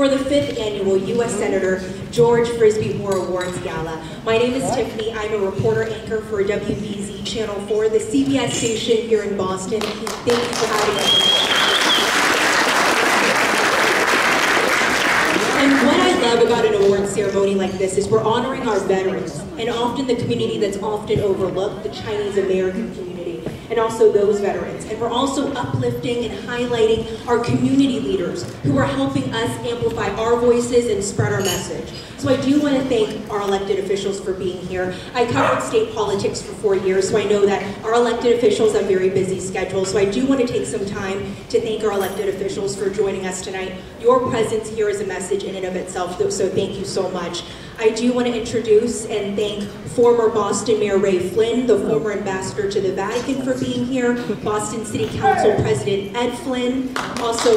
for the 5th annual U.S. Senator George Frisbie Hoar Awards Gala. My name is Tiffany. I'm a reporter anchor for WBZ Channel 4, the CBS station here in Boston. Thank you for having us. And what I love about an award ceremony like this is we're honoring our veterans, and often the community that's often overlooked, the Chinese American community, and also those veterans. And we're also uplifting and highlighting our community leaders who are helping us amplify our voices and spread our message. So I do want to thank our elected officials for being here. I covered state politics for 4 years, so I know that our elected officials have very busy schedules. So I do want to take some time to thank our elected officials for joining us tonight. Your presence here is a message in and of itself, so thank you so much. I do want to introduce and thank former Boston Mayor Flynn, the former ambassador to the Vatican, for being here, Boston City Council President Ed Flynn, also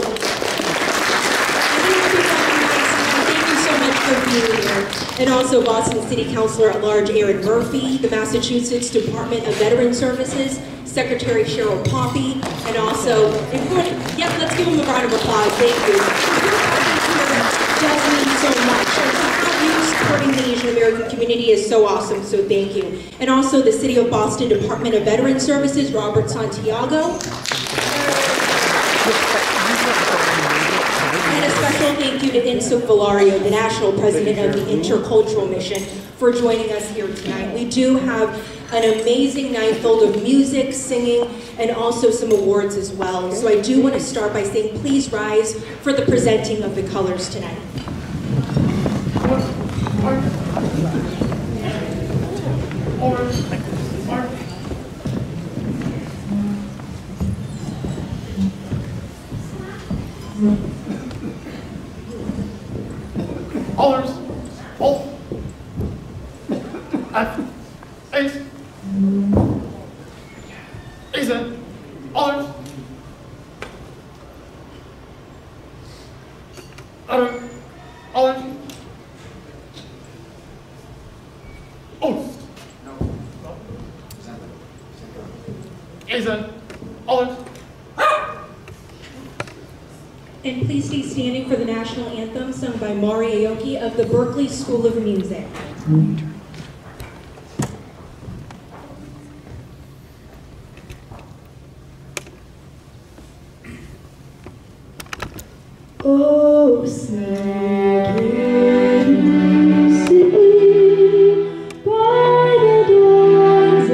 for being here, and also Boston City Councilor at Large Aaron Murphy, the Massachusetts Department of Veteran Services, Secretary Cheryl Poppe, and also, let's give them a round of applause, thank you. Does mean so much. And to have you supporting the Asian American community is so awesome, so thank you. And also the City of Boston Department of Veteran Services, Robert Santiago. And a special thank you to Inso Valario, the National President of the Intercultural Mission, for joining us here tonight. We do have an amazing night filled of music, singing, and also some awards as well. So I do want to start by saying please rise for the presenting of the colors tonight. Colors, both, F, Ace, Ace, colors, other, colors, Oath, Ace, colors. And please stay standing for the national anthem sung by Mari Aoki of the Berklee School of Music. Oh, say can you see by the dawn's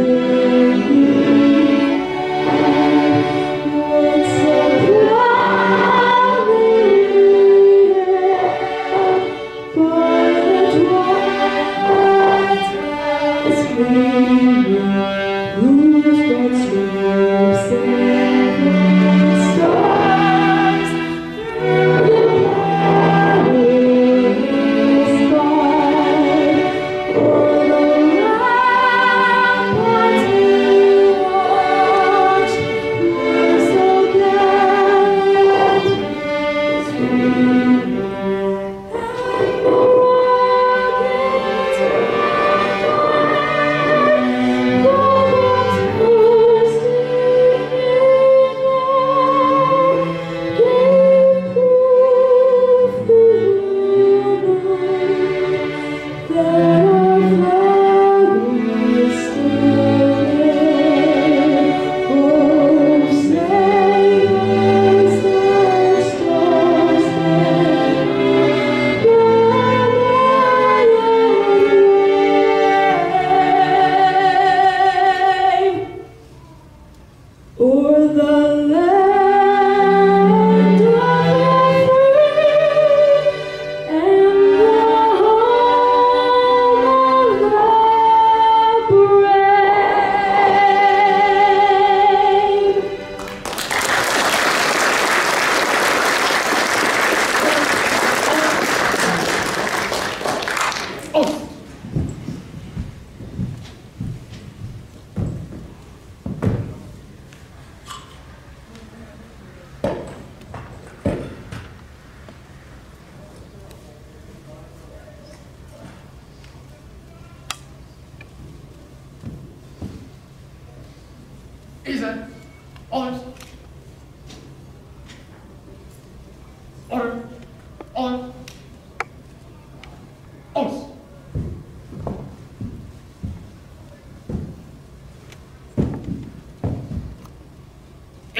Isa, honors, order, on.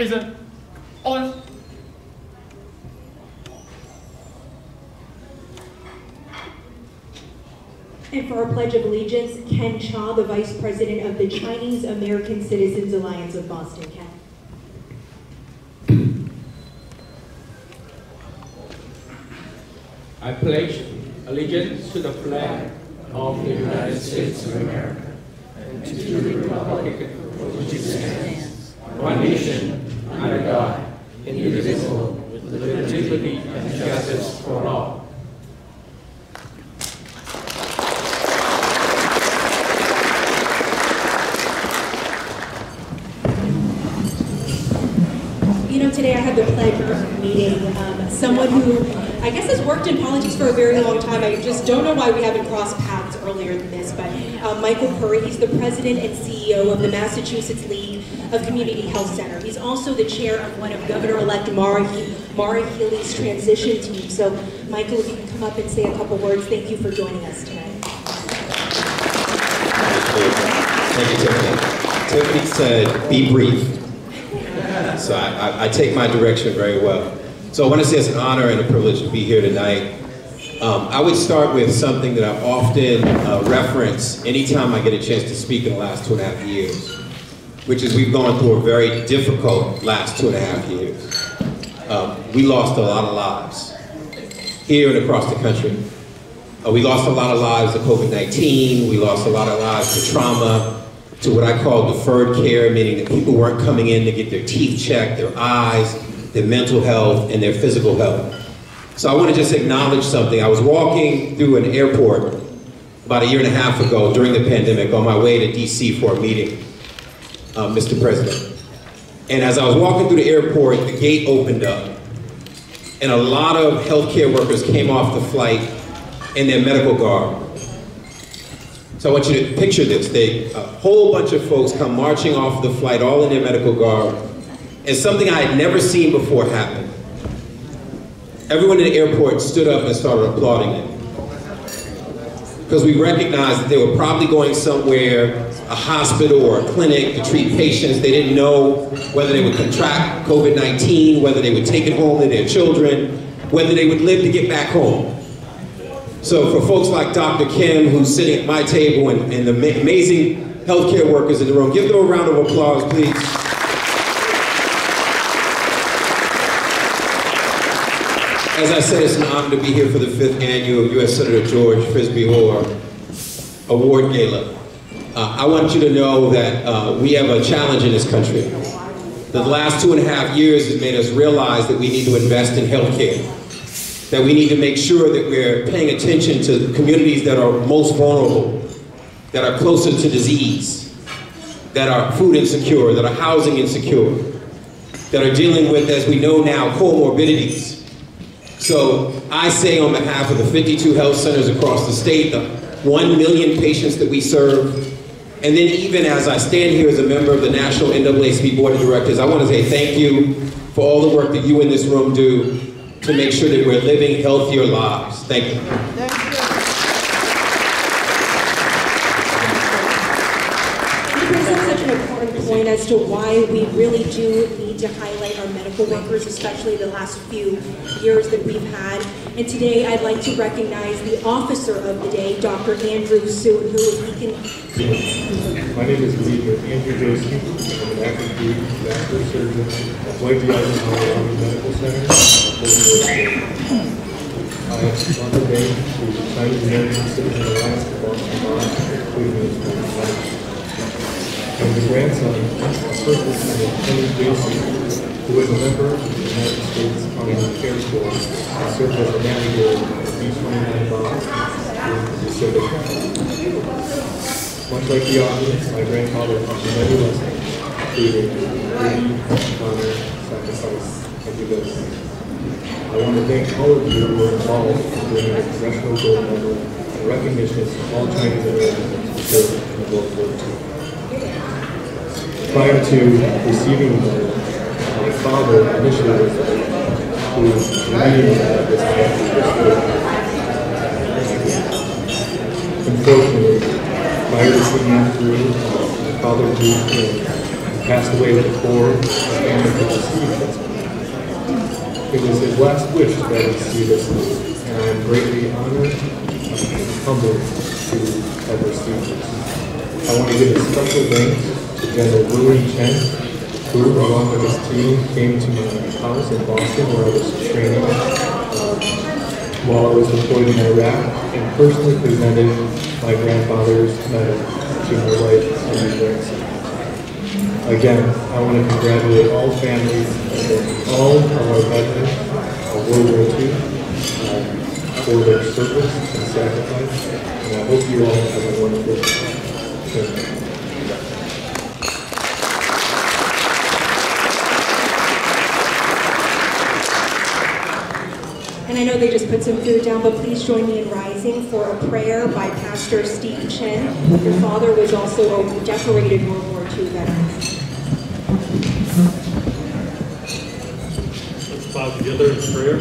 isn't honest. And for our Pledge of Allegiance, Ken Chia, the Vice President of the Chinese American Citizens Alliance of Boston. Ken. I pledge allegiance to the flag of the United States of America and to the republic for which it stands, one nation, under God, indivisible, with liberty and justice for all. You know, today I had the pleasure of meeting someone who I guess has worked in politics for a very long time. I just don't know why we haven't crossed paths earlier than this, but Michael Curry, he's the president and CEO of the Massachusetts League of Community Health Center. He's also the chair of one of Governor-elect Mara Healey's transition team. So, Michael, if you can come up and say a couple words, thank you for joining us tonight. Thank you, Tiffany. Tiffany said, be brief. So I take my direction very well. So I want to say it's an honor and a privilege to be here tonight. I would start with something that I often reference anytime I get a chance to speak in the last 2.5 years, which is we've gone through a very difficult last 2.5 years. We lost a lot of lives here and across the country. We lost a lot of lives to COVID-19. We lost a lot of lives to trauma, to what I call deferred care, meaning that people weren't coming in to get their teeth checked, their eyes, their mental health, and their physical health. So I want to just acknowledge something. I was walking through an airport about 1.5 years ago during the pandemic on my way to DC for a meeting, Mr. President. And as I was walking through the airport, the gate opened up, and a lot of healthcare workers came off the flight in their medical garb. So I want you to picture this. A whole bunch of folks come marching off the flight, all in their medical garb, and something I had never seen before happened. Everyone in the airport stood up and started applauding them. Because we recognized that they were probably going somewhere, a hospital or a clinic, to treat patients. They didn't know whether they would contract COVID-19, whether they would take it home to their children, whether they would live to get back home. So for folks like Dr. Kim, who's sitting at my table, and the amazing healthcare workers in the room, give them a round of applause, please. As I said, it's an honor to be here for the 5th annual U.S. Senator George Frisbie Hoar Award Gala. I want you to know that we have a challenge in this country. The last 2.5 years has made us realize that we need to invest in healthcare, that we need to make sure that we're paying attention to the communities that are most vulnerable, that are closer to disease, that are food insecure, that are housing insecure, that are dealing with, as we know now, comorbidities. So I say on behalf of the 52 health centers across the state, the 1 million patients that we serve, and then even as I stand here as a member of the National NAACP Board of Directors, I want to say thank you for all the work that you in this room do to make sure that we're living healthier lives. Thank you. You present such an important point as to why we really do need to highlight our medical workers, especially the last few years that we've had. And today I'd like to recognize the officer of the day, Dr. Andrew Soot, who, if he can... My name is Andrew J. I'm an active duty vascular surgeon at RPVI Medical Center. I have on the day to the Chinese American Citizens Alliance of Boston, including I'm the grandson of First Lieutenant Chen who is a member of the United States Army Air Force and served as a navigator of B-29 bombs in the Pacific. Much like the audience, my grandfather taught me many lessons, including duty, honor, sacrifice, and devotion. I want to thank all of you who were involved in bringing the Congressional Gold Medal and recognition of all Chinese Americans who served in World War II. Prior to receiving the medal, my father initially was the who believed that this country was good. Unfortunately, prior to seeing that through, my father moved in passed away before the family could receive this. It was his last wish that we see this news, and I am greatly honored and humbled to have received this. I want to give a special thanks to General Chen, who, along with his team, came to my house in Boston where I was training while I was deployed in Iraq, and personally presented my grandfather's medal to my wife and my grandson. Again, I want to congratulate all families and all of our veterans of World War II for their service and sacrifice, and I hope you all have a wonderful day. And I know they just put some food down, but please join me in rising for a prayer by Pastor Steve Chen. Your father was also a decorated World War II veteran. Let's bow together in prayer.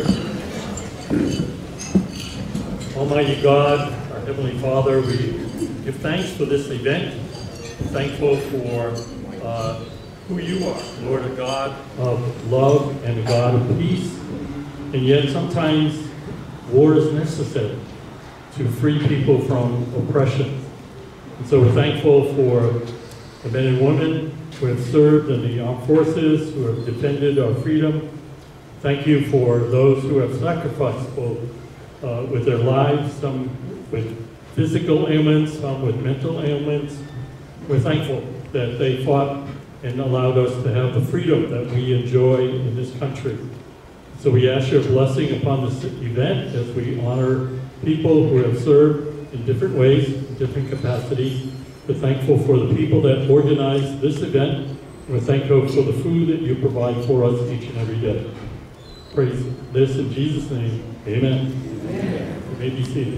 Almighty God, our Heavenly Father, we give thanks for this event. We're thankful for who you are, Lord, a God of love and a God of peace. And yet sometimes war is necessary to free people from oppression. And so we're thankful for the men and women who have served in the armed forces, who have defended our freedom. Thank you for those who have sacrificed both with their lives, some with physical ailments, some with mental ailments. We're thankful that they fought and allowed us to have the freedom that we enjoy in this country. So we ask your blessing upon this event as we honor people who have served in different ways, in different capacities. We're thankful for the people that organized this event. We're thankful for the food that you provide for us each and every day. Praise this in Jesus' name. Amen. Amen. You may be seated.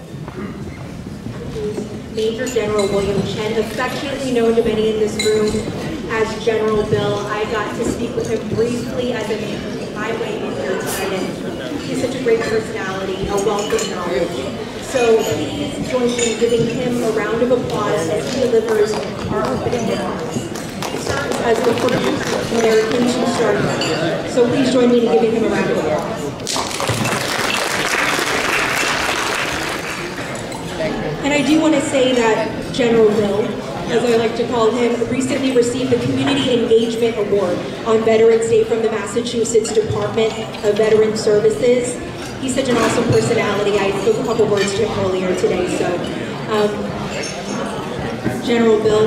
Major General William Chen, affectionately known to many in this room as General Bill. I got to speak with him briefly as a highway in here tonight, and he's such a great personality, a wealth of knowledge. So please join me in giving him a round of applause as he delivers our opening remarks. He serves as the first American to start. So please join me in giving him a round of applause. And I do want to say that General Bill, as I like to call him, recently received the Community Engagement Award on Veterans Day from the Massachusetts Department of Veteran Services. He's such an awesome personality. I spoke a couple words to him earlier today, so General Bill.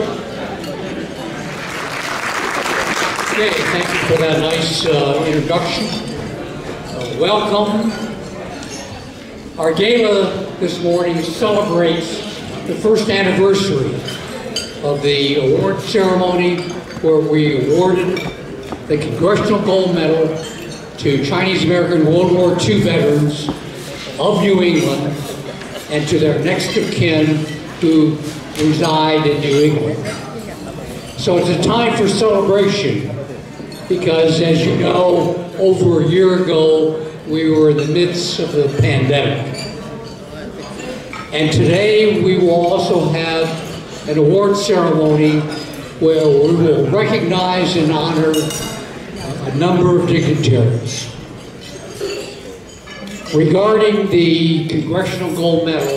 Okay, thank you for that nice introduction. Welcome. Our gala this morning celebrates the first anniversary of the award ceremony where we awarded the Congressional Gold Medal to Chinese American World War II veterans of New England and to their next of kin who reside in New England. So it's a time for celebration because, as you know, over a year ago we were in the midst of the pandemic. And today we will also have an award ceremony where we will recognize and honor a number of dignitaries. Regarding the Congressional Gold Medal,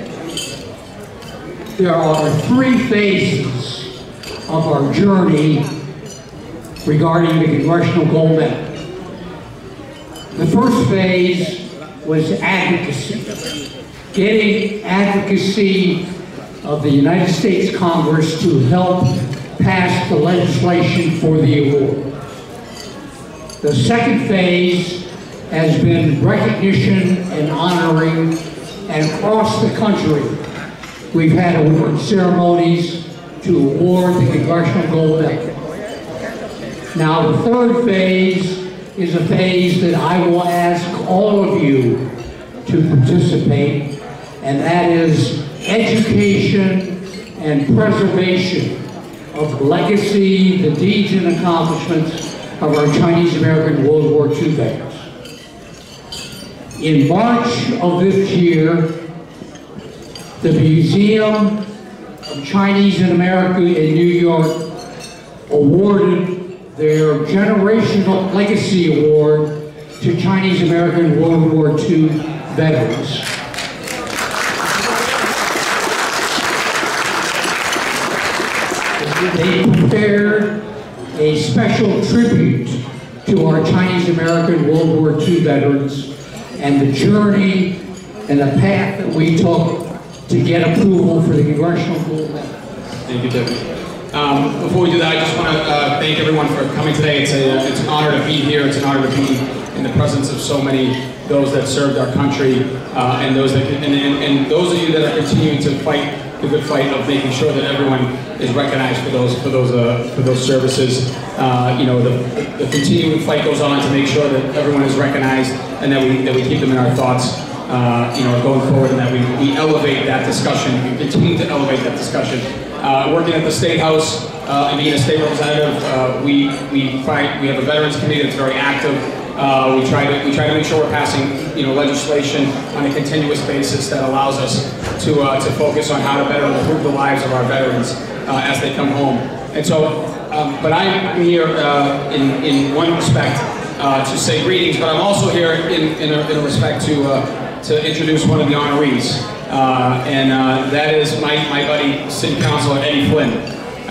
there are 3 phases of our journey regarding the Congressional Gold Medal. The first phase was advocacy, getting advocacy of the United States Congress to help pass the legislation for the award. The second phase has been recognition and honoring, and across the country we've had award ceremonies to award the Congressional Gold Medal. Now the third phase is a phase that I will ask all of you to participate, and that is education and preservation of the legacy, the deeds and accomplishments of our Chinese American World War II veterans. In March of this year, the Museum of Chinese in America in New York awarded their Generational Legacy Award to Chinese American World War II veterans. They prepared a special tribute to our Chinese American World War II veterans and the journey and the path that we took to get approval for the Congressional Gold Medal. Thank you, Tiffany. Before we do that, I just want to thank everyone for coming today. It's an honor to be here. It's an honor to be in the presence of so many those that served our country and those that and those of you that are continuing to fight the good fight of making sure that everyone is recognized for those services. You know, the continuing fight goes on to make sure that everyone is recognized and that we keep them in our thoughts. You know, going forward, and that we elevate that discussion. We continue to elevate that discussion. Working at the State House and being a state representative, we have a veterans committee that's very active. We try to make sure we're passing legislation on a continuous basis that allows us to focus on how to better improve the lives of our veterans as they come home. And so, but I'm here in one respect to say greetings, but I'm also here in a respect to introduce one of the honorees, and that is my buddy, City Councilor Eddie Flynn.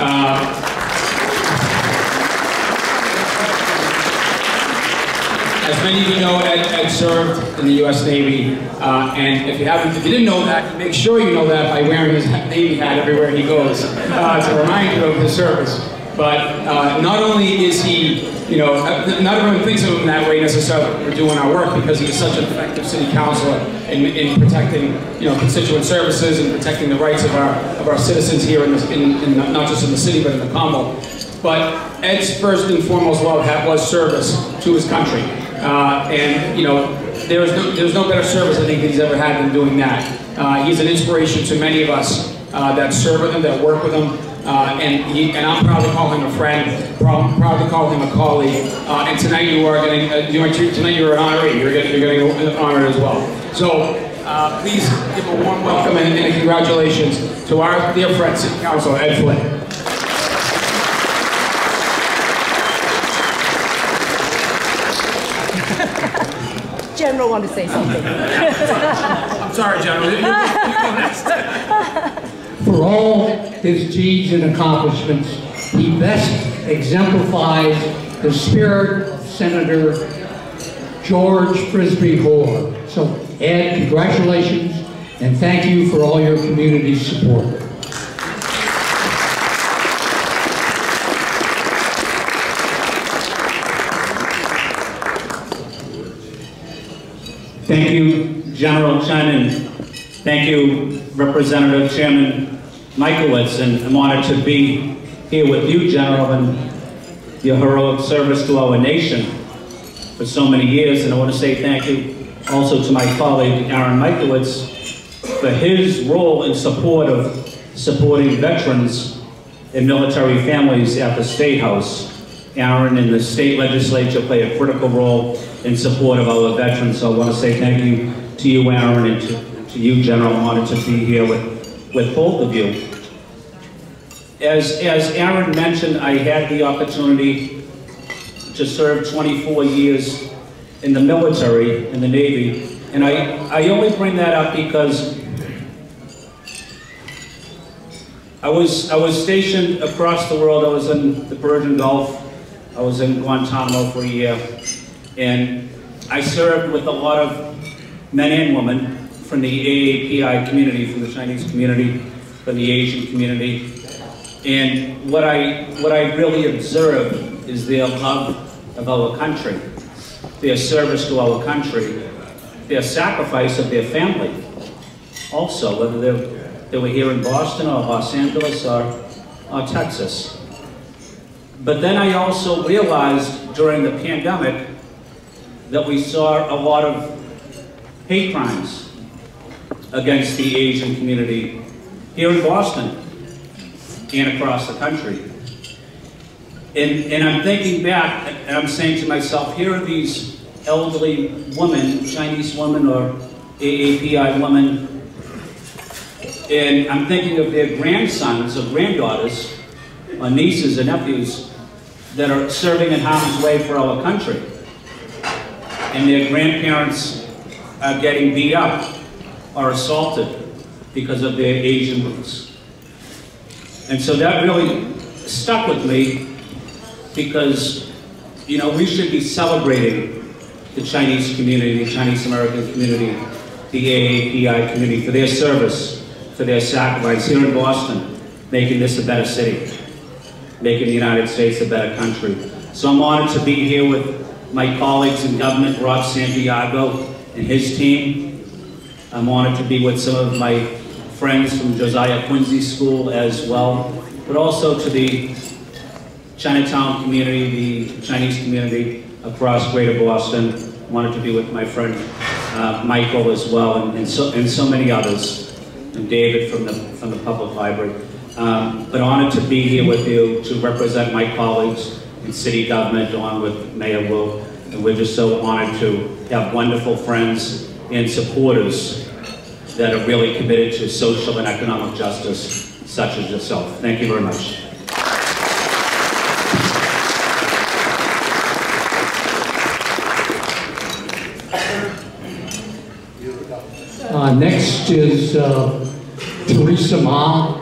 As many of you know, Ed served in the U.S. Navy, and if you didn't know that, make sure you know that by wearing his Navy hat everywhere he goes to remind you of his service. But not only is he, not everyone thinks of him that way necessarily for doing our work, because he is such an effective city councilor in protecting, constituent services and protecting the rights of our citizens here in not just in the city but in the Commonwealth. But Ed's first and foremost love was service to his country, and there's no better service I think he's ever had than doing that. He's an inspiration to many of us that serve with him, that work with him. And I'm proud to call him a friend, proud to call him a colleague. And tonight you are going to, tonight you're an honoree. You're getting honored as well. So please give a warm welcome and a congratulations to our dear friend, City Councilor Ed Flynn. General wanted to say something. I'm sorry, General. You go next. For all his deeds and accomplishments, he best exemplifies the spirit of Senator George Frisbie Hoar. So, Ed, congratulations, and thank you for all your community support. Thank you, General Chen, and thank you, Representative Chairman Michaelitz, and I'm honored to be here with you, General, and your heroic service to our nation for so many years. And I want to say thank you also to my colleague, Aaron Michaelitz, for his role in support of supporting veterans and military families at the State House. Aaron and the state legislature play a critical role in support of our veterans. So I want to say thank you to you, Aaron, and to you, General. I'm honored to be here with both of you. As Aaron mentioned, I had the opportunity to serve 24 years in the military, in the Navy, and I only bring that up because I was stationed across the world. I was in the Persian Gulf. I was in Guantanamo for a year, and I served with a lot of men and women from the AAPI community, from the Chinese community, from the Asian community. And what I really observed is their love of our country, their service to our country, their sacrifice of their family. Also, whether they were here in Boston or Los Angeles or Texas. But then I also realized during the pandemic that we saw a lot of hate crimes against the Asian community here in Boston and across the country. And I'm thinking back, and I'm saying to myself, here are these elderly women, Chinese women or AAPI women, and I'm thinking of their grandsons or granddaughters, or nieces and nephews, that are serving in harm's way for our country. And their grandparents are getting beat up or assaulted because of their Asian roots. And so that really stuck with me because, you know, we should be celebrating the Chinese community, the Chinese American community, the AAPI community for their service, for their sacrifice here in Boston, making this a better city, making the United States a better country. So I'm honored to be here with my colleagues in government, Rob Santiago and his team. I'm honored to be with some of my friends from Josiah Quincy School as well, but also to the Chinatown community, the Chinese community across Greater Boston. I wanted to be with my friend Michael as well, and so many others, and David from the public library. But honored to be here with you to represent my colleagues in city government, along with Mayor Wu, and we're just so honored to have wonderful friends and supporters that are really committed to social and economic justice, such as yourself. Thank you very much. Next is Theresa Ma.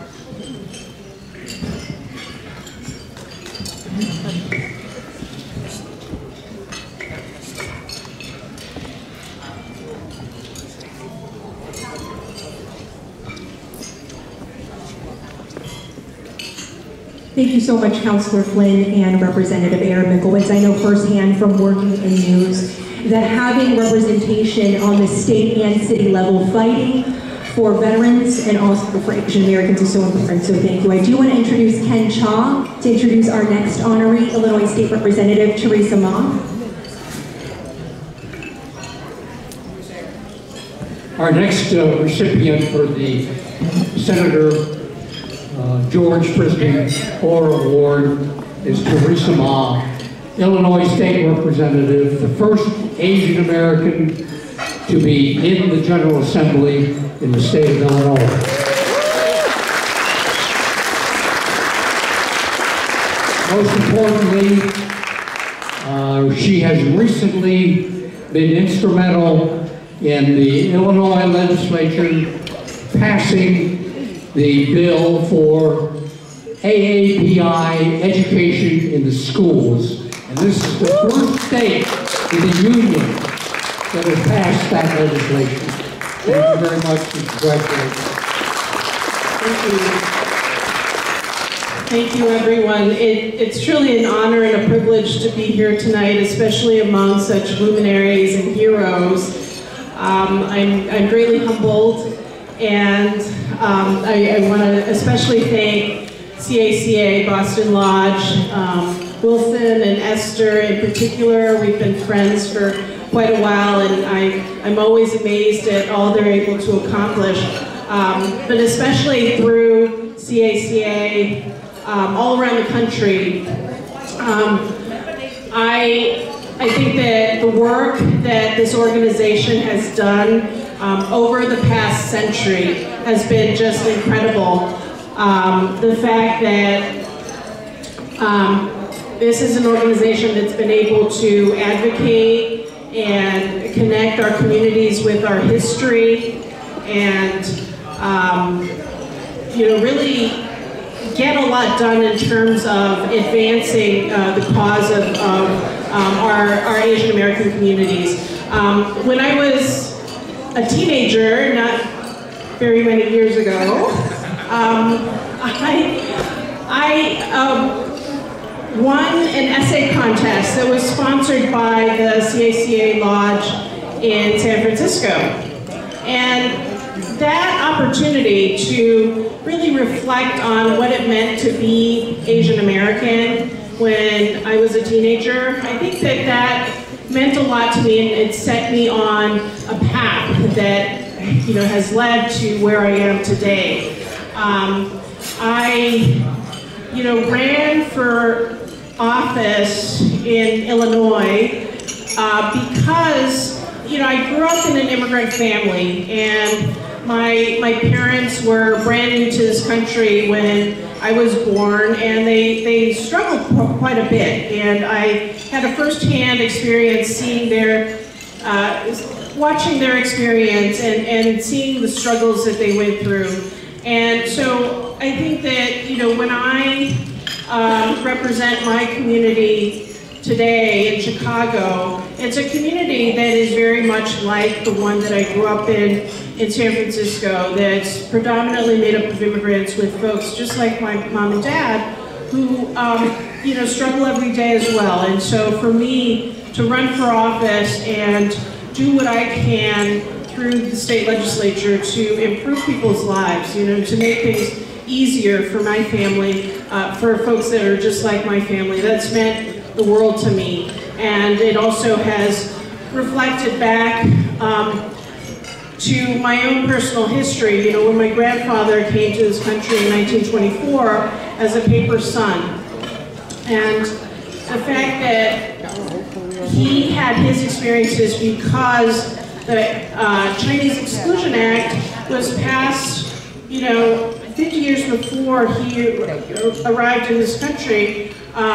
Thank you so much, Councilor Flynn and Representative Airman. I know firsthand from working in news that having representation on the state and city level fighting for veterans and also for Asian Americans is so important, so thank you. I do want to introduce Ken Cha to introduce our next honoree, Illinois State Representative Theresa Ma. Our next recipient for the Senator George Frisbie Hoar Award is Theresa Ma, Illinois State Representative, the first Asian American to be in the General Assembly in the state of Illinois. Most importantly, she has recently been instrumental in the Illinois legislature passing the bill for AAPI education in the schools. And this is the first state in the union that has passed that legislation. Thank you very much and congratulations. Thank you, everyone. It's truly an honor and a privilege to be here tonight, especially among such luminaries and heroes. I'm greatly humbled, and I want to especially thank CACA, Boston Lodge, Wilson and Esther in particular. We've been friends for quite a while, and I'm always amazed at all they're able to accomplish. But especially through CACA, all around the country, I think that the work that this organization has done over the past century has been just incredible. The fact that this is an organization that's been able to advocate and connect our communities with our history and really get a lot done in terms of advancing the cause of our Asian American communities. When I was a teenager, not very many years ago, I won an essay contest that was sponsored by the CACA Lodge in San Francisco. And that opportunity to really reflect on what it meant to be Asian American when I was a teenager, I think that that meant a lot to me, and it set me on a path that has led to where I am today. I ran for office in Illinois because I grew up in an immigrant family, and My parents were brand new to this country when I was born, and they struggled quite a bit. And I had a first-hand experience seeing watching their experience and seeing the struggles that they went through. And so I think that, you know, when I represent my community today in Chicago, it's a community that is very much like the one that I grew up in San Francisco, that's predominantly made up of immigrants with folks just like my mom and dad who, you know, struggle every day as well. And so for me to run for office and do what I can through the state legislature to improve people's lives, you know, to make things easier for my family, for folks that are just like my family, that's meant the world to me. And it also has reflected back to my own personal history. You know, when my grandfather came to this country in 1924 as a paper son, and the fact that he had his experiences because the Chinese Exclusion Act was passed, you know, 50 years before he arrived in this country.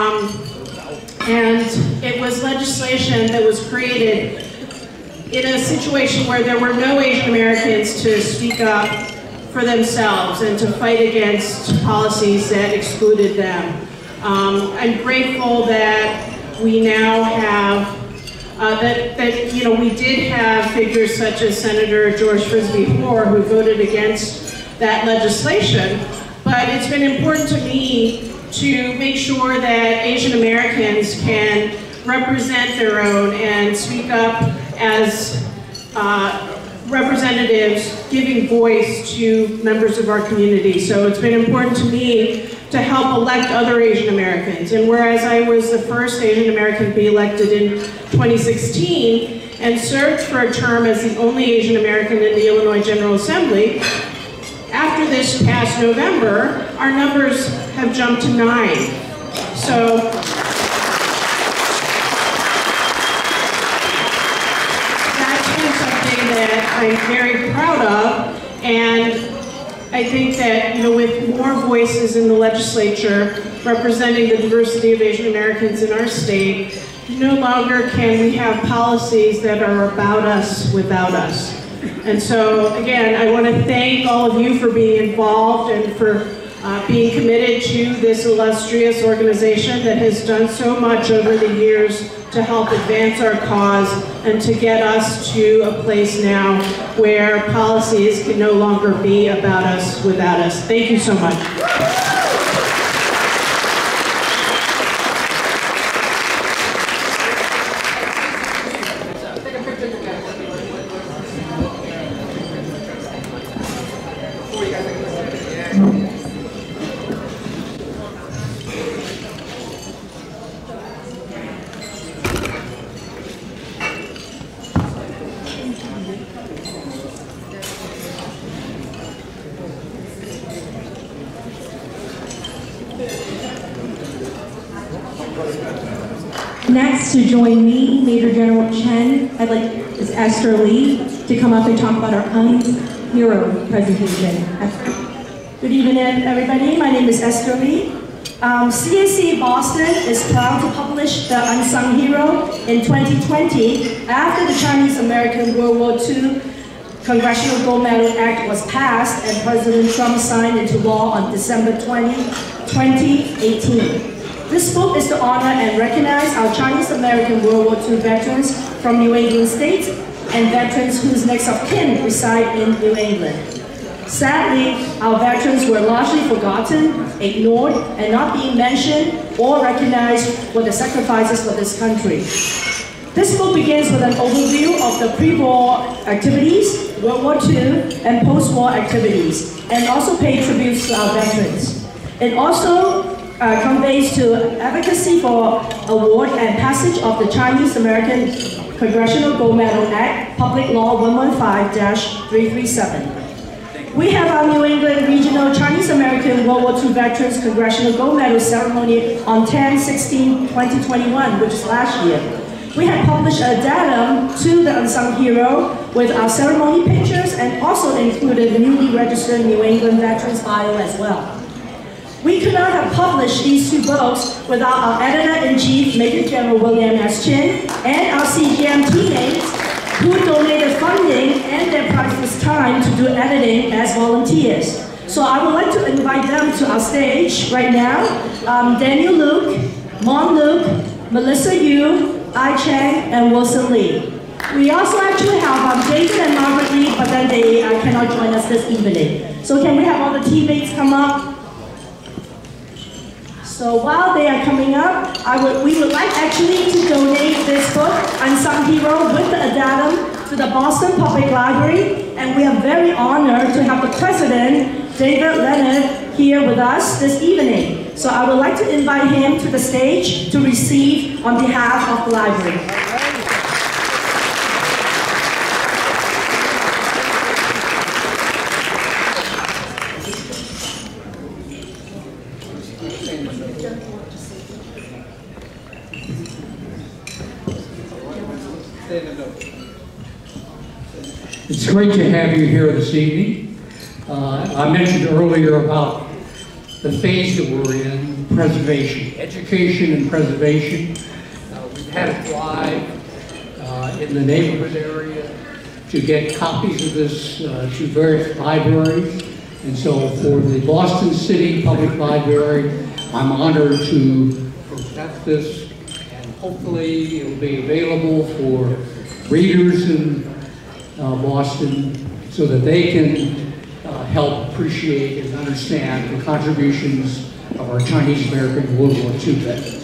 And it was legislation that was created in a situation where there were no Asian Americans to speak up for themselves and to fight against policies that excluded them. I'm grateful that we now have, that you know, we did have figures such as Senator George Frisbie Hoar who voted against that legislation, but it's been important to me to make sure that Asian Americans can represent their own and speak up as representatives, giving voice to members of our community. So it's been important to me to help elect other Asian Americans. And whereas I was the first Asian American to be elected in 2016 and served for a term as the only Asian American in the Illinois General Assembly, after this past November, our numbers have jumped to 9. So that's been something that I'm very proud of, and I think that, you know, with more voices in the legislature representing the diversity of Asian Americans in our state, no longer can we have policies that are about us without us. And so, again, I want to thank all of you for being involved and for being committed to this illustrious organization that has done so much over the years to help advance our cause and to get us to a place now where policies can no longer be about us without us. Thank you so much. Next, to join me, Major General Chen, I'd like is Esther Lee to come up and talk about our Unsung Hero presentation. Good evening, everybody. My name is Esther Lee. CSC Boston is proud to publish the Unsung Hero in 2020 after the Chinese-American World War II Congressional Gold Medal Act was passed and President Trump signed into law on December 20, 2018. This book is to honor and recognize our Chinese-American World War II veterans from New England states and veterans whose next of kin reside in New England. Sadly, our veterans were largely forgotten, ignored, and not being mentioned or recognized for their sacrifices for this country. This book begins with an overview of the pre-war activities, World War II, and post-war activities, and also pay tributes to our veterans. It also conveys to advocacy for award and passage of the Chinese-American Congressional Gold Medal Act, Public Law 115-337. We have our New England Regional Chinese-American World War II Veterans Congressional Gold Medal ceremony on 10/16/2021, which is last year. We have published a datum to the Unsung Hero with our ceremony pictures and also include included newly registered New England veterans bio as well. We could not have published these two books without our editor-in-chief, Major General William S. Chen, and our CGM teammates who donated funding and their priceless time to do editing as volunteers. So I would like to invite them to our stage right now. Daniel Luke, Mon Luke, Melissa Yu, I Chang, and Wilson Lee. We also actually have David and Margaret Lee, but then they cannot join us this evening. So can we have all the teammates come up? So while they are coming up, we would like actually to donate this book, Unsung Hero, with the addendum to the Boston Public Library. And we are very honored to have the president, David Leonard, here with us this evening. So I would like to invite him to the stage to receive on behalf of the library. It's great to have you here this evening. I mentioned earlier about the phase that we're in, preservation, education and preservation. We've had a drive in the neighborhood area to get copies of this to various libraries. And so for the Boston City Public Library, I'm honored to present this, and hopefully it will be available for readers in Boston so that they can help appreciate and understand the contributions of our Chinese American World War II veterans.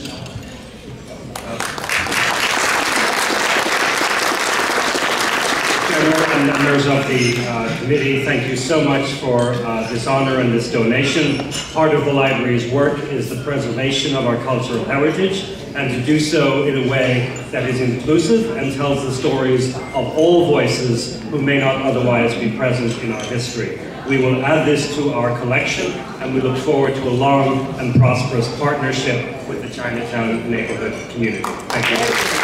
General and members of the committee, thank you so much for this honor and this donation. Part of the library's work is the preservation of our cultural heritage, and to do so in a way that is inclusive and tells the stories of all voices who may not otherwise be present in our history. We will add this to our collection, and we look forward to a long and prosperous partnership with the Chinatown neighborhood community. Thank you.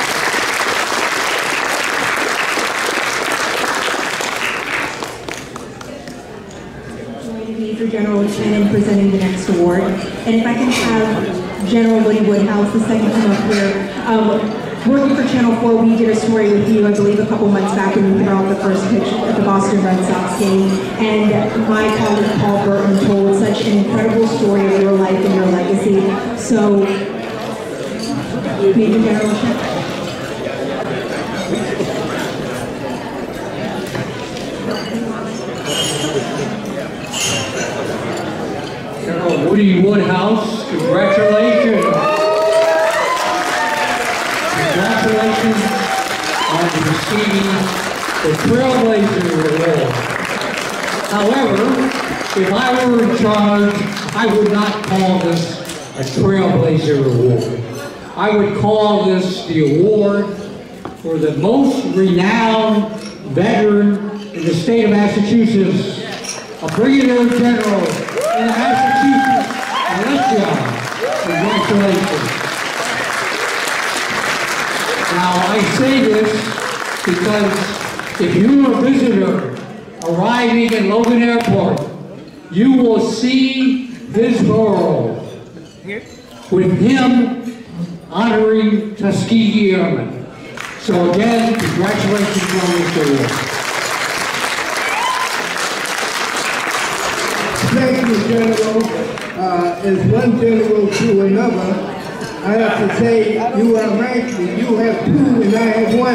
General Chen presenting the next award. And if I can have General Woodhouse, the second come up here. Working for Channel 4, we did a story with you, I believe, a couple months back, and we put out the first picture at the Boston Red Sox game. And my colleague Paul Burton told such an incredible story of your life and your legacy. So, Major General Chen. Woody Woodhouse, congratulations. Congratulations on receiving the Trailblazer Award. However, if I were in charge, I would not call this a Trailblazer Award. I would call this the award for the most renowned veteran in the state of Massachusetts, a Brigadier General in Massachusetts. Congratulations. Now, I say this because if you're a visitor arriving in Logan Airport, you will see this borough with him honoring Tuskegee Airmen. So again, congratulations on this award. Thank you, General. As one general to another, I have to say you are ranked, you have two and I have one.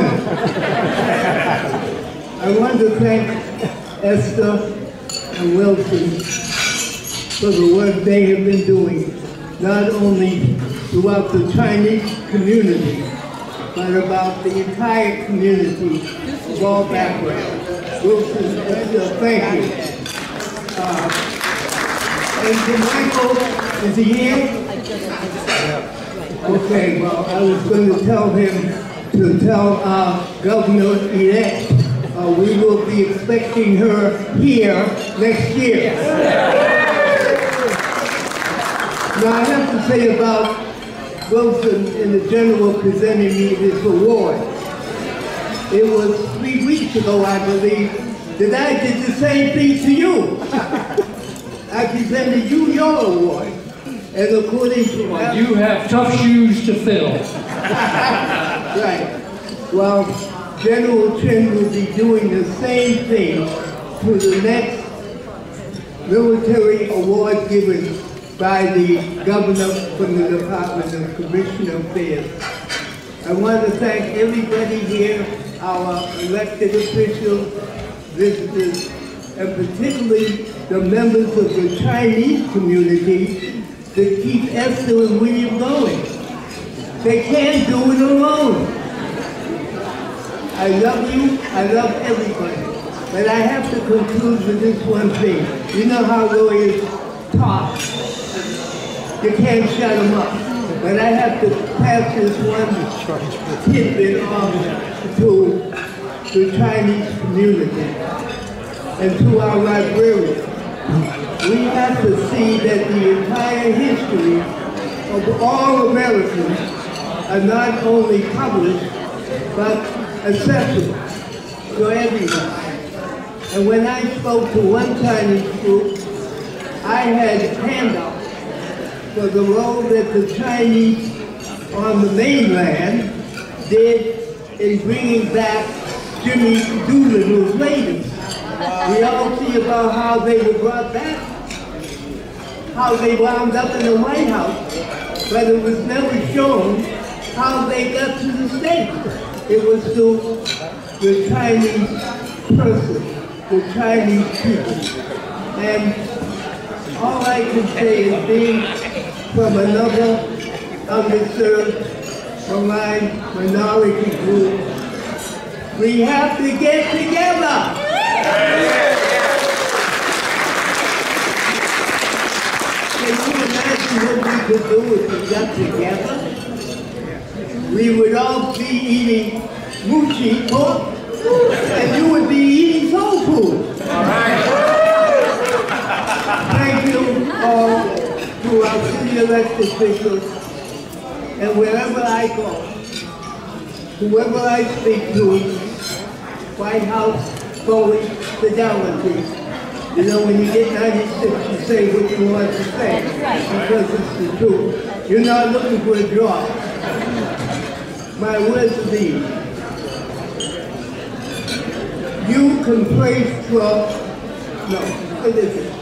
I want to thank Esther and Wilson for the work they have been doing, not only throughout the Chinese community, but about the entire community of all backgrounds. Wilson, Esther, thank you. And Michael, is he here? Okay, well, I was going to tell him to tell Governor-elect we will be expecting her here next year. Now, I have to say about Wilson and the general presenting me this award. It was 3 weeks ago, I believe, that I did the same thing to you. I presented you your award. And according to well, you have tough shoes to fill. Right. Well, General Chen will be doing the same thing to the next military award given by the governor from the Department of Commissioner Affairs. I want to thank everybody here, our elected officials, visitors, and particularly the members of the Chinese community that keep Esther and William going. They can't do it alone. I love you, I love everybody. But I have to conclude with this one thing. You know how lawyers talk. You can't shut them up. But I have to pass this one tidbit on to the Chinese community and to our librarians. We have to see that the entire history of all Americans are not only published, but accessible to everyone. And when I spoke to one Chinese group, I had handouts for the role that the Chinese on the mainland did in bringing back Jimmy Doolittle's ladies. We all see about how they were brought back, how they wound up in the White House, but it was never shown how they got to the States. It was through the Chinese person, the Chinese people. And all I can say is being from another underserved, maligned minority group, we have to get together. Can you imagine what we could do if we got together? We would all be eating moochie pork, and you would be eating soul food. All right. Thank you all to our city elected officials, and wherever I go, whoever I speak to, White House, Bowie, Fidelity. You know, when you get 96, you say what you want to say, because it's the truth. You're not looking for a job. My words are these. You can praise Trump. No, what is it?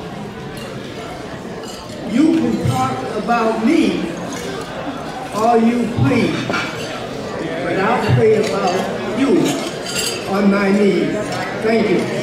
You can talk about me all you please, but I'll pray about you on my knees. Thank you.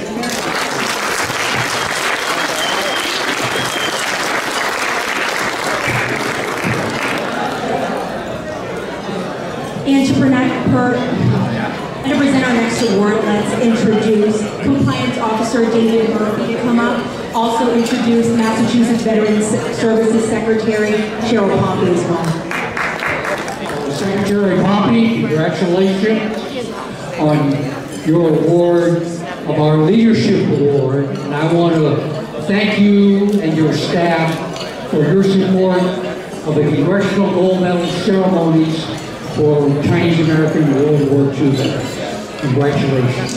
And to present our next award, let's introduce Compliance Officer David Murphy to come up. Also introduce Massachusetts Veterans Services Secretary Cheryl Poppe as well. Secretary Poppe, congratulations on your award of our Leadership Award. And I want to thank you and your staff for your support of the Congressional Gold Medal ceremonies for Chinese American World War II veterans. Congratulations.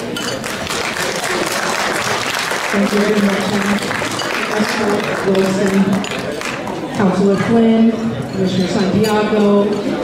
Thank you very much, Esther Wilson, Councilor Flynn, Commissioner Santiago,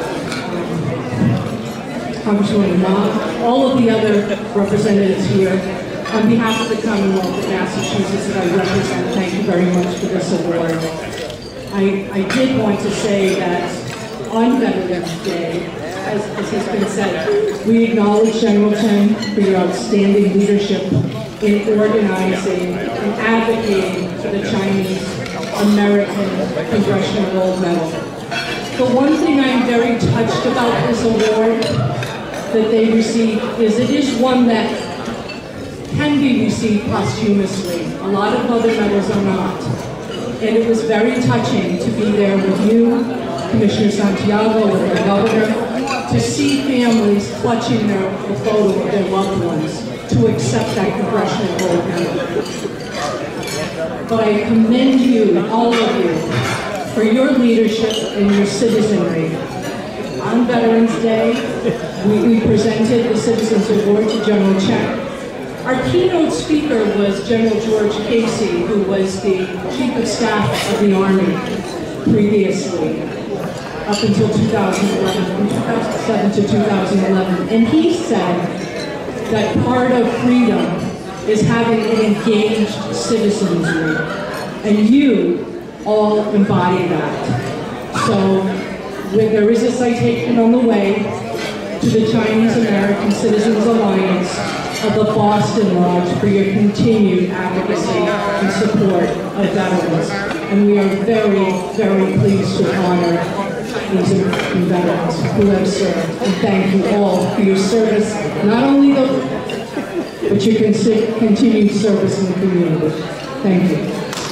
Congresswoman Ma, all of the other representatives here. On behalf of the Commonwealth of Massachusetts that I represent, thank you very much for this award. I did want to say that on Veterans Day, as has been said, we acknowledge General Chen for your outstanding leadership in organizing and advocating for the Chinese American Congressional Gold Medal. The one thing I'm very touched about this award that they received is it is one that can be received posthumously. A lot of other medals are not. And it was very touching to be there with you, Commissioner Santiago, with the governor, to see families clutching the photo of their loved ones to accept that Congressional Gold Medal. But I commend you, all of you, for your leadership and your citizenry. On Veterans Day, we presented the Citizens Award to General Chen. Our keynote speaker was General George Casey, who was the Chief of Staff of the Army previously, up until 2011, from 2007 to 2011. And he said that part of freedom is having an engaged citizenry. And you all embody that. So there is a citation on the way to the Chinese American Citizens Alliance of the Boston Lodge for your continued advocacy and support of veterans. And we are very, very pleased to honor these American veterans who have served. And thank you all for your service, not only but your continued service in the community. Thank you.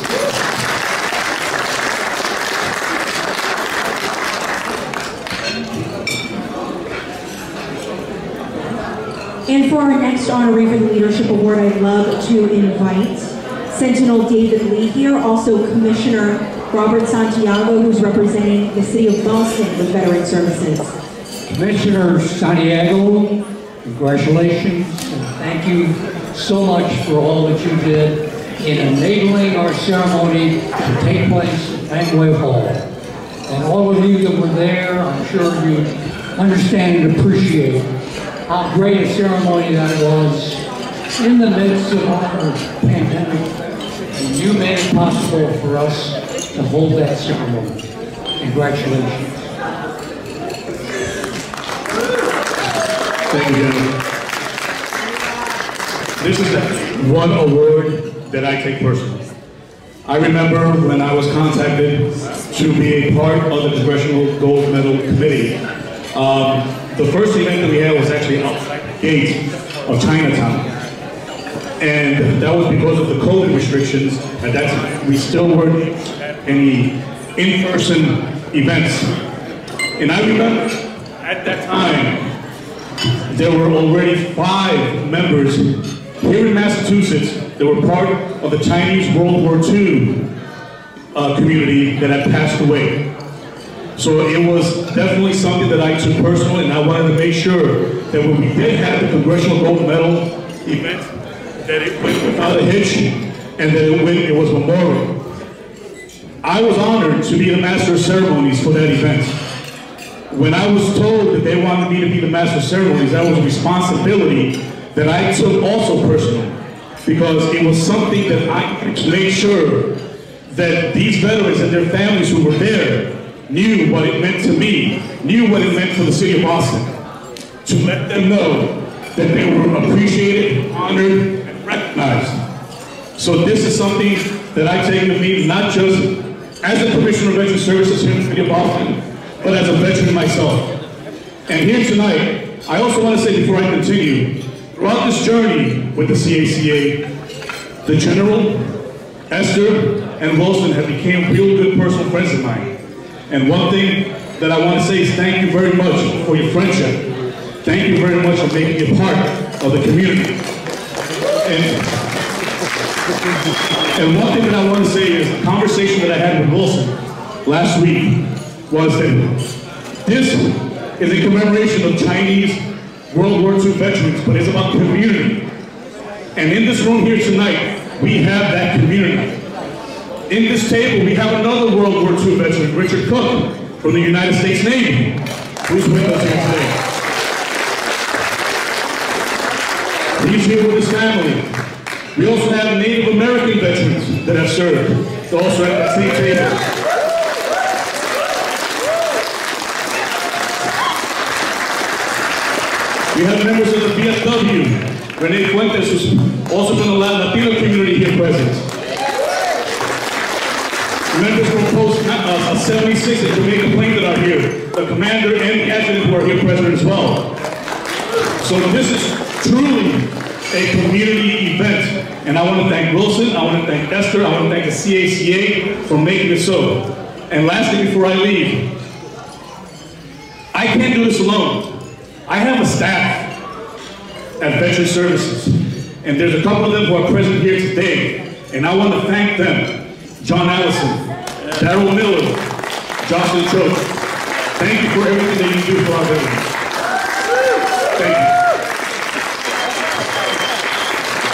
And for our next honoree for the Leadership Award, I'd love to invite Sentinel David Lee here, also Commissioner Robert Santiago, who's representing the City of Boston with Veteran Services. Commissioner Santiago, congratulations, and thank you so much for all that you did in enabling our ceremony to take place at Fenway Hall. And all of you that were there, I'm sure you understand and appreciate how great a ceremony that was in the midst of our pandemic. And you made it possible for us to hold that ceremony. Congratulations. Thank you, gentlemen. This is one award that I take personally. I remember when I was contacted to be a part of the Congressional Gold Medal Committee. The first event that we had was actually outside the gate of Chinatown. And that was because of the COVID restrictions. At that time, we still weren't any in-person events. And I remember at that time, there were already 5 members here in Massachusetts that were part of the Chinese World War II community that had passed away. So it was definitely something that I took personally, and I wanted to make sure that when we did have the Congressional Gold Medal event, that it went without a hitch, and that it was memorial. I was honored to be the Master of Ceremonies for that event. When I was told that they wanted me to be the Master of Ceremonies, that was a responsibility that I took also personally, because it was something that I had to make sure that these veterans and their families who were there knew what it meant to me, knew what it meant for the city of Boston, to let them know that they were appreciated, honored, and recognized. So this is something that I take to me not just as a Commissioner of Veteran Services here in the city of Boston, but as a veteran myself. And here tonight, I also want to say before I continue, throughout this journey with the CACA, the General, Esther, and Wilson have become real good personal friends of mine. And one thing that I want to say is thank you very much for your friendship. Thank you very much for making it part of the community. And one thing that I want to say is a conversation that I had with Wilson last week was that this is a commemoration of Chinese World War II veterans, but it's about community. And in this room here tonight, we have that community. In this table, we have another World War II veteran, Richard Cook, from the United States Navy, who's with us here today. He's here with his family. We also have Native American veterans that have served, also at that same table. We have members of the VFW, Renee Fuentes, who's also from the Latino community here present. Members from Post 76 at Jamaica Plain that are here, the commander and the adjutant who are here present as well. So this is truly a community event. And I want to thank Wilson, I want to thank Esther, I want to thank the CACA for making it so. And lastly, before I leave, I can't do this alone. I have a staff at Veteran Services, and there's a couple of them who are present here today, and I want to thank them. John Allison, Darrell Miller, Jocelyn Choate. Thank you for everything that you do for our veterans. Thank you.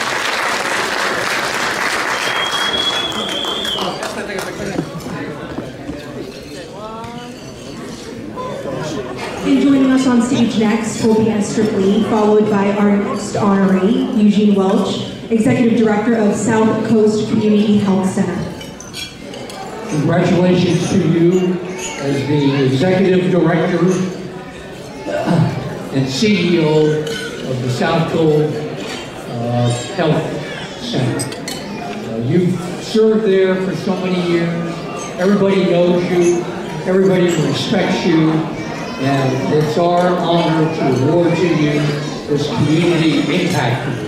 speech next will be Esther Lee, followed by our next honoree, Eugene Welch, Executive Director of South Coast Community Health Center. Congratulations to you as the Executive Director and CEO of the South Coast Health Center. You've served there for so many years. Everybody knows you. Everybody respects you. And it's our honor to award to you this Community Impact Award.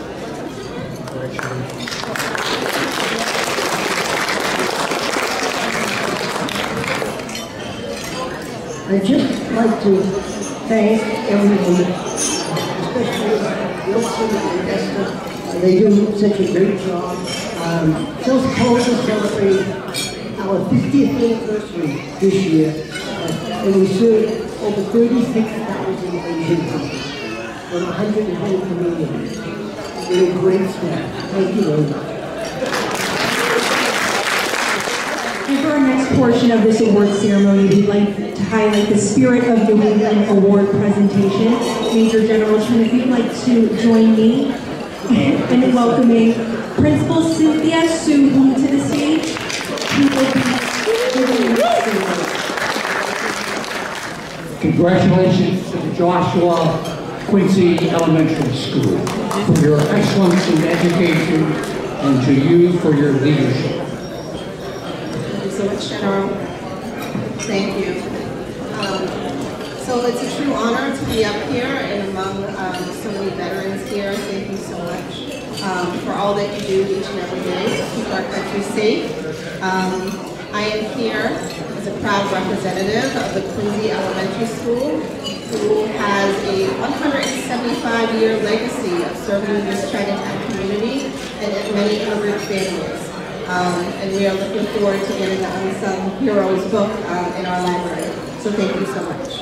I'd just like to thank everyone, especially Wilson and Esther. They do such a great job. Just close to celebrate our 50th anniversary this year, and we served over 36,000 Asian from 120 communities. They're a great staff. Thank you very much. And for our next portion of this award ceremony, we'd like to highlight the Spirit of New England Award presentation. Major General Chen, if you'd like to join me in welcoming Principal Cynthia Sue to the stage, who will be giving this award. Congratulations to the Joshua Quincy Elementary School for your excellence in education and to you for your leadership. Thank you so much, General. Thank you. So it's a true honor to be up here and among so many veterans here. Thank you so much for all that you do each and every day to keep our country safe. I am here as a proud representative of the Quincy Elementary School, who has a 175-year legacy of serving this Chinatown community and many immigrant families. And we are looking forward to getting the Unsung Heroes book in our library. So thank you so much.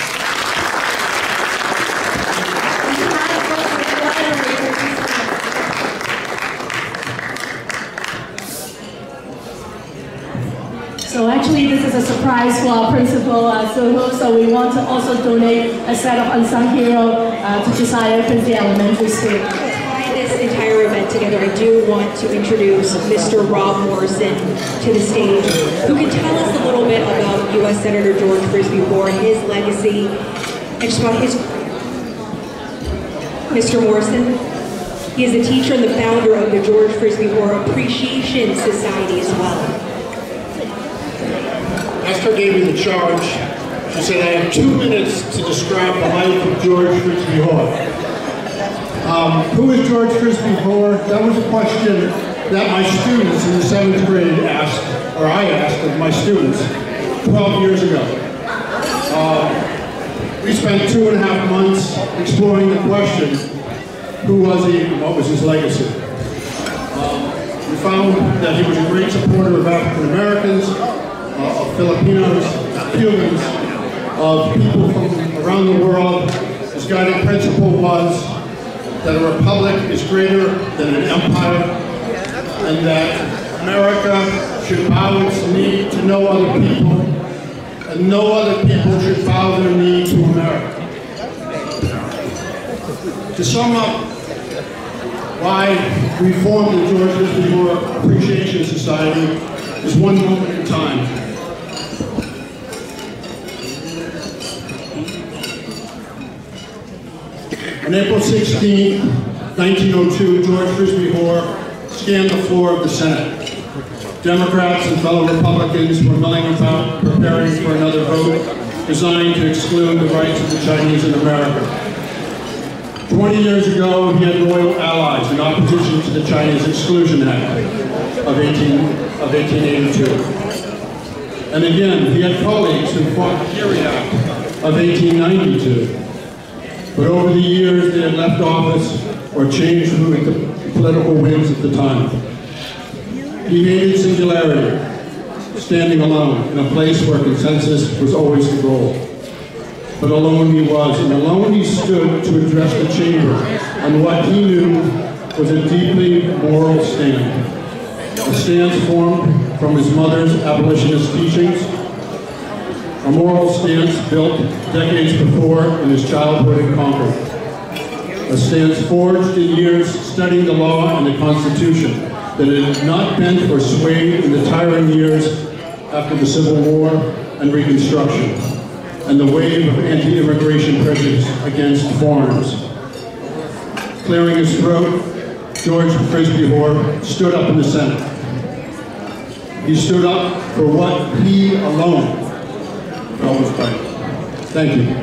So actually, this is a surprise for our principal, so we want to also donate a set of Unsung Hero to Josiah Quincy Elementary School. This entire event together, I do want to introduce Mr. Rob Morrison to the stage, who can tell us a little bit about U.S. Senator George Frisbie Hoar, his legacy, and just about his... Mr. Morrison, he is a teacher and the founder of the George Frisbie Hoar Appreciation Society as well. Esther gave me the charge. She said I have 2 minutes to describe the life of George Frisbie Hoar. Who is George Frisbie Hoar? That was a question that my students in the 7th grade asked, or I asked of my students 12 years ago. We spent 2.5 months exploring the question, who was he and what was his legacy? We found that he was a great supporter of African Americans, of Filipinos, Cubans, of people from around the world. His guiding principle was that a republic is greater than an empire, and that America should bow its knee to no other people, and no other people should bow their knee to America. To sum up why we formed the George Frisbie Hoar Appreciation Society is one moment in time. On April 16, 1902, George Frisbie Hoar scanned the floor of the Senate. Democrats and fellow Republicans were milling about, preparing for another vote designed to exclude the rights of the Chinese in America. 20 years ago, he had loyal allies in opposition to the Chinese Exclusion Act of 1882. And again, he had colleagues who fought the Curie Act of 1892. But over the years, they had left office or changed with the political winds at the time. He hated singularity, standing alone in a place where consensus was always the goal. But alone he was, and alone he stood to address the chamber on what he knew was a deeply moral stand. A stand formed from his mother's abolitionist teachings, a moral stance built decades before in his childhood in Concord. A stance forged in years studying the law and the Constitution that had not bent or swayed in the tiring years after the Civil War and Reconstruction, and the wave of anti-immigration prejudice against foreigners. Clearing his throat, George Frisbie Hoar stood up in the Senate. He stood up for what he alone felt was right. Thank you.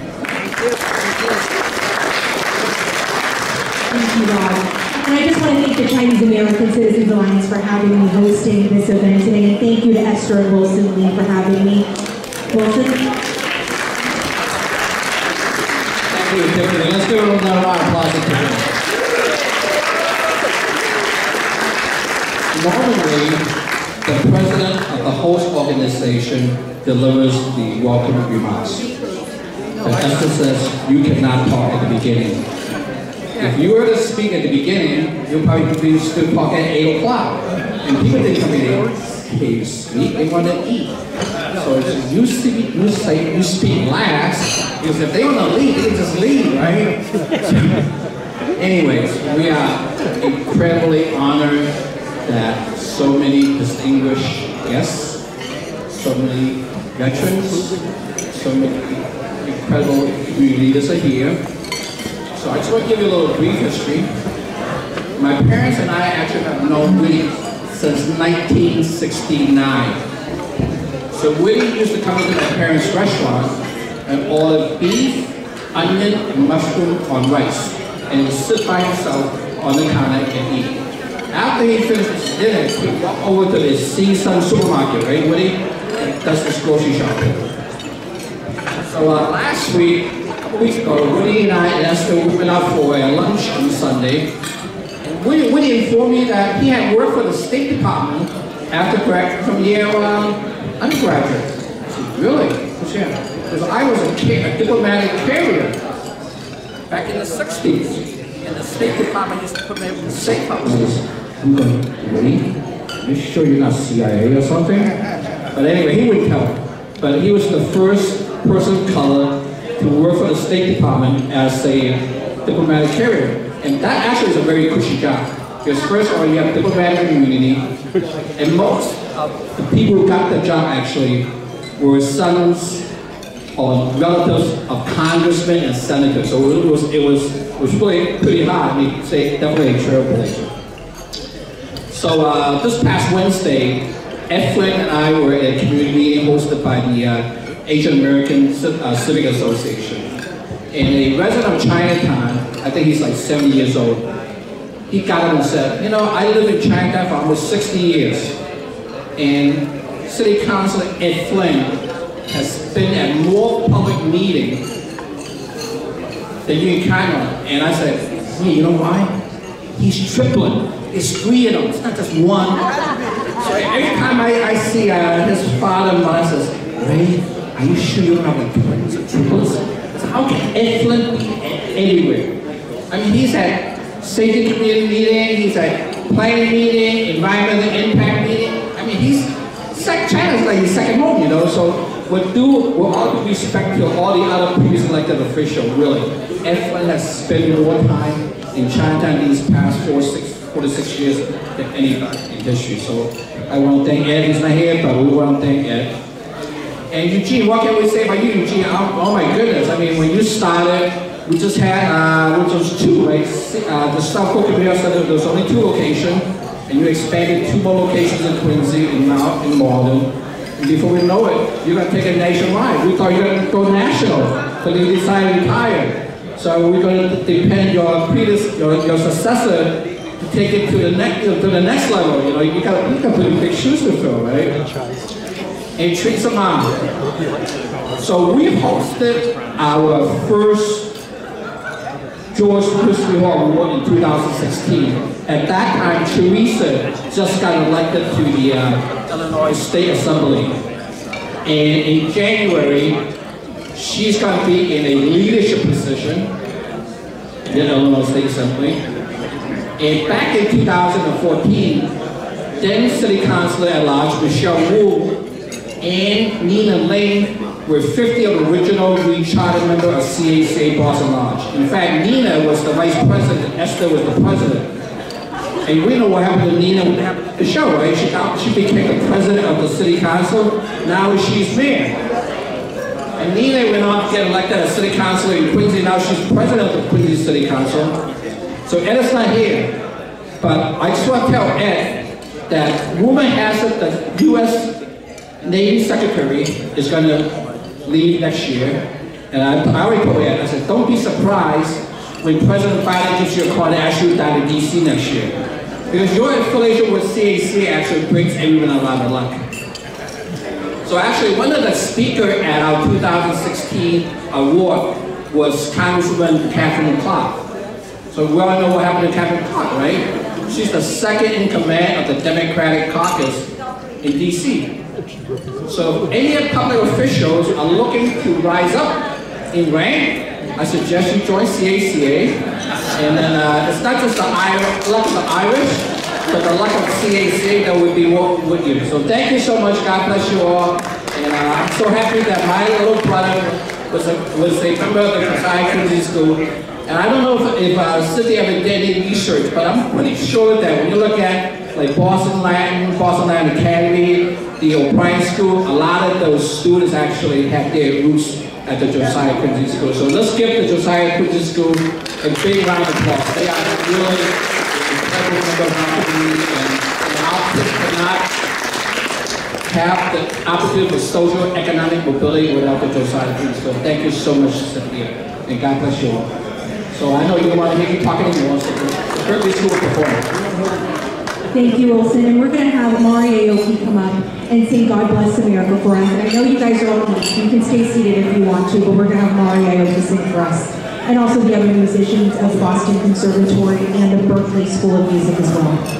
Thank you, Rob. And I just want to thank the Chinese American Citizens Alliance for having me hosting this event today, and thank you to Esther and Wilson Lee for having me. Wilson? Thank you, Tiffany. Let's give a round of applause to Tiffany. Normally, the president of the host organization delivers the welcome remarks. But Esther says you cannot talk at the beginning. If you were to speak at the beginning, you'll probably be still talking at 8 o'clock. And people didn't come in, they speak, they want to eat. So if you speak last, because if they want to leave, they can just leave, right? Anyways, we are incredibly honored that so many distinguished guests, so many veterans, so many incredible community leaders are here. So I just want to give you a little brief history. My parents and I actually have known Woody since 1969. So Woody used to come into my parents' restaurant and order beef, onion, and mushroom on rice, and he would sit by himself on the counter and eat. After he finished his dinner, he'd walk over to the Seasun supermarket, right, Woody? And does his grocery shopping. So last week, a couple weeks ago, Woody and I and Esther went out for a lunch on Sunday. And Woody informed me that he had worked for the State Department after from Yale undergraduate. I said, really? Because I was a diplomatic carrier back in the 60s. And the State Department used to put me in the safe houses. I'm going, Woody? You sure you're not CIA or something? But anyway, he wouldn't tell me. But he was the first person of color to work for the State Department as a diplomatic carrier. And that actually is a very cushy job. Because first of all, you have diplomatic immunity, and most of the people who got the job actually were sons or relatives of congressmen and senators. So it was really pretty hard. I mean, say definitely a trailblazer. So this past Wednesday, Ed Flynn and I were at a community meeting hosted by the Asian American Civic Association. And a resident of Chinatown, I think he's like 70 years old, he got up and said, you know, I lived in Chinatown for almost 60 years. And City Councilor Ed Flynn has been at more public meetings than you can count on. And I said, hey, you know why? He's tripling. It's 3 of them. It's not just one. So every time I see his father and mother says, Ray, are you sure you don't have like twins or triplets? So how can Ed Flynn be anywhere? I mean, he's at safety committee meeting, he's at planning meeting, environmental impact meeting. I mean, China's like his second home, you know. So with all due respect to all the other previous elected officials, really, Ed Flynn has spent more time in Chinatown these past 4 to 6 years than anybody in history. So I want to thank Ed. He's not here, but we want to thank Ed. And Eugene, what can we say about you, Eugene? Oh my goodness, I mean, when you started, we just had, which was 2, right? The South Coast Community said there was only 2 locations, and you expanded 2 more locations in Quincy and now in Malden. And before we know it, you're going to take it nationwide. We thought you were going to go national, but you decided to retire. So we're going to depend your successor to take it to the next level. You know, you got pretty big shoes to fill, right? And Theresa mom. So we hosted our first George Frisbie Hoar Award in 2016. At that time, Theresa just got elected to the Illinois State Assembly. And in January, she's going to be in a leadership position in the Illinois State Assembly. And back in 2014, then City Councilor at Large Michelle Wu and Nina Lane we're 50 of the original re-charter member of CACA Boston Lodge. In fact, Nina was the vice president, Esther was the president. And we know what happened to Nina with the show, right? She became the president of the city council. Now she's mayor. And Nina went on to get elected as city councilor in Quincy. Now she's president of the Quincy City Council. So Ed is not here. But I just want to tell Ed that rumor has it that the U.S. Navy Secretary is going to leave next year. And I already told Ed, I said, don't be surprised when President Biden gives you a call to ask you down to D.C. next year. Because your affiliation with CAC actually brings everyone a lot of luck. So actually, one of the speakers at our 2016 award was Congresswoman Catherine Clark. So we all know what happened to Catherine Clark, right? She's the second in command of the Democratic caucus in D.C. So if any public officials are looking to rise up in rank, I suggest you join CACA. And then it's not just the luck of the Irish, but the luck of CACA that would be with you. So thank you so much. God bless you all. And I'm so happy that my little brother was a member of the Josiah Community School. And I don't know if Cynthia ever did any research, but I'm pretty sure that when you look at like Boston Latin Academy, the O'Brien School, a lot of those students actually have their roots at the Josiah Quincy School. So let's give the Josiah Quincy School a big round of applause. They are really incredible member of our community, and our kids cannot have the opportunity for social economic mobility without the Josiah Quincy School. Thank you so much, Cynthia, and God bless you all. So I know you don't want to hear me talking anymore, so the Berkeley School performance. Thank you, Olson. And we're going to have Mari Aoki come up and sing God Bless America for us. And I know you guys are all, you can stay seated if you want to, but we're going to have Mari Aoki sing for us. And also the other musicians of Boston Conservatory and the Berkeley School of Music as well.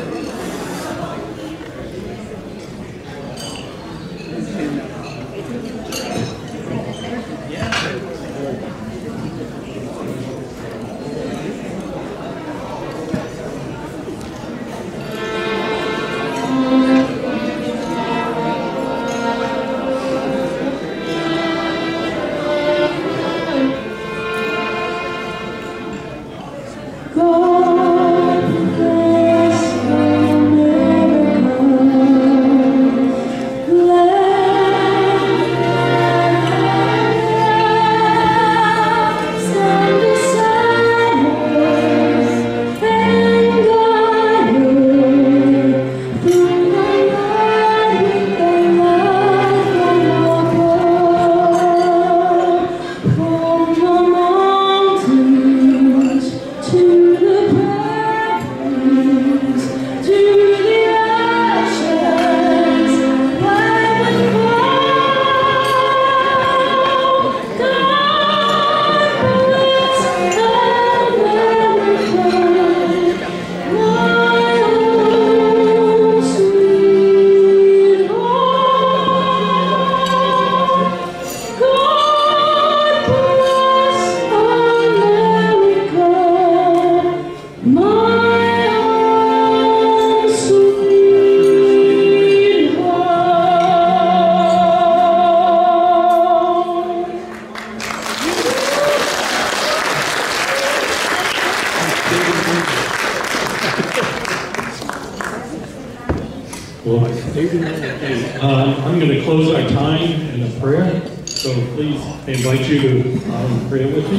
I'm going to close our time in a prayer, so please I invite you to pray with me.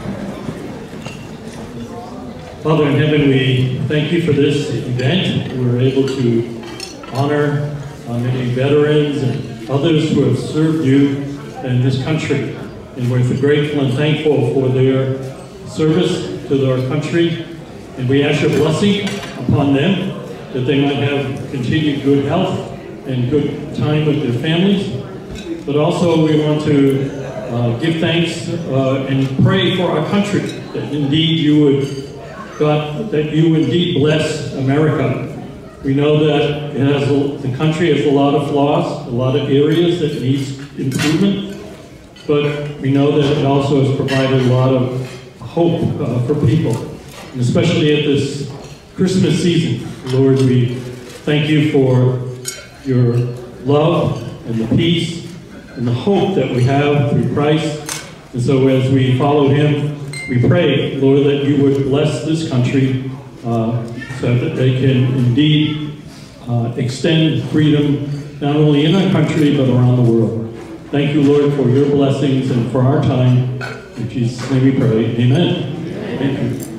Father in heaven, we thank you for this event. We're able to honor many veterans and others who have served you in this country. And we're grateful and thankful for their service to our country. And we ask your blessing upon them, that they might have continued good health and good time with their families. But also we want to give thanks and pray for our country, that indeed you would, God, that you indeed bless America. We know that it has, the country has a lot of flaws, a lot of areas that needs improvement, but we know that it also has provided a lot of hope for people, and especially at this Christmas season. Lord, we thank you for your love and the peace and the hope that we have through Christ. And so as we follow him, we pray, Lord, that you would bless this country so that they can indeed extend freedom not only in our country but around the world. Thank you, Lord, for your blessings and for our time. In Jesus' name we pray. Amen. Thank you.